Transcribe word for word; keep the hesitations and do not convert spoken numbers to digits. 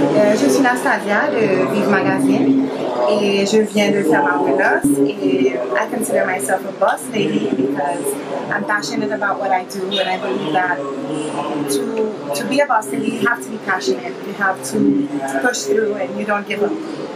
Euh, je suis Nastassia de Vive Magazine et je viens de faire ma renaissance et I consider myself a boss lady because I'm passionate about what I do and I believe that to, to be a boss lady you have to be passionate, you have to, to push through and you don't give up.